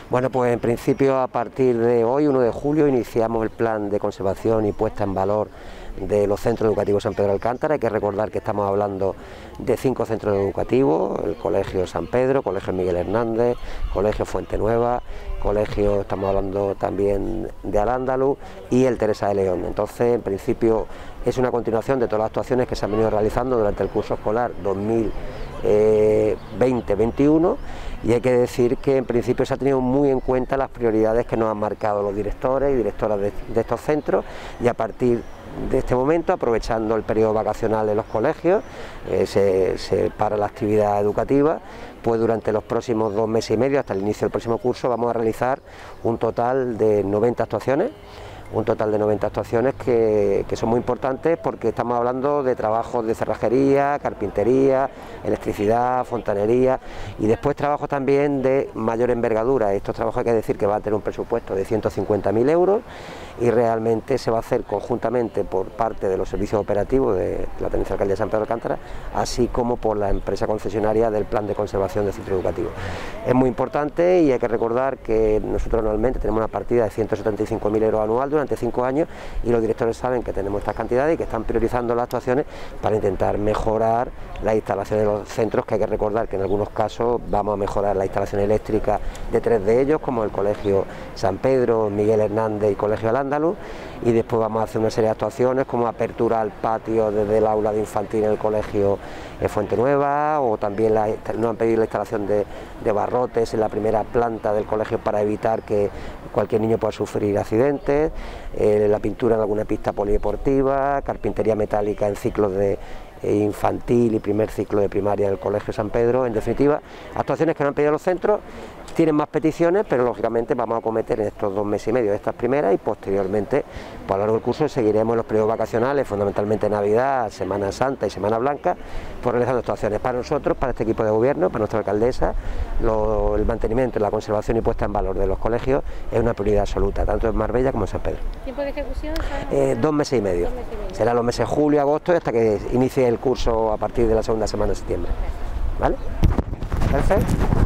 Bueno, pues en principio a partir de hoy, 1 de julio, iniciamos el plan de conservación y puesta en valor de los centros educativos San Pedro de Alcántara. Hay que recordar que estamos hablando de 5 centros educativos: el Colegio San Pedro, Colegio Miguel Hernández, Colegio Fuente Nueva, Colegio, estamos hablando también de Al-Ándalus, y el Teresa de León. Entonces, en principio, es una continuación de todas las actuaciones que se han venido realizando durante el curso escolar 2020-21, y hay que decir que en principio se ha tenido muy en cuenta las prioridades que nos han marcado los directores y directoras de estos centros, y a partir de este momento, aprovechando el periodo vacacional de los colegios, se para la actividad educativa, pues durante los próximos 2 meses y medio, hasta el inicio del próximo curso, vamos a realizar un total de 90 actuaciones. Que son muy importantes, porque estamos hablando de trabajos de cerrajería, carpintería, electricidad, fontanería, y después trabajos también de mayor envergadura. Estos trabajos hay que decir que va a tener un presupuesto de 150.000 euros, y realmente se va a hacer conjuntamente por parte de los servicios operativos de la Tenencia de Alcaldía de San Pedro de Alcántara, así como por la empresa concesionaria del plan de conservación del centro educativo. Es muy importante, y hay que recordar que nosotros anualmente tenemos una partida de 175.000 euros anual durante 5 años, y los directores saben que tenemos estas cantidades y que están priorizando las actuaciones para intentar mejorar las instalaciones de los centros, que hay que recordar que en algunos casos vamos a mejorar la instalación eléctrica de 3 de ellos, como el Colegio San Pedro, Miguel Hernández y Colegio Al-Ándalus, y después vamos a hacer una serie de actuaciones como apertura al patio desde el aula de infantil en el Colegio Fuente Nueva, o también nos han pedido la instalación de barrotes en la primera planta del colegio para evitar que cualquier niño pueda sufrir accidentes, la pintura en alguna pista polideportiva, carpintería metálica en ciclos de infantil y primer ciclo de primaria del Colegio San Pedro. En definitiva, actuaciones que nos han pedido los centros. Tienen más peticiones, pero lógicamente vamos a acometer en estos 2 meses y medio estas primeras, y posteriormente, pues a lo largo del curso, seguiremos en los periodos vacacionales, fundamentalmente Navidad, Semana Santa y Semana Blanca, pues realizando actuaciones. Para nosotros, para este equipo de gobierno, para nuestra alcaldesa, el mantenimiento, la conservación y puesta en valor de los colegios es una prioridad absoluta, tanto en Marbella como en San Pedro. ¿Tiempo de ejecución? 2 meses y medio. Será los meses julio, agosto, hasta que inicie el curso a partir de la segunda semana de septiembre. ¿Vale? Perfecto.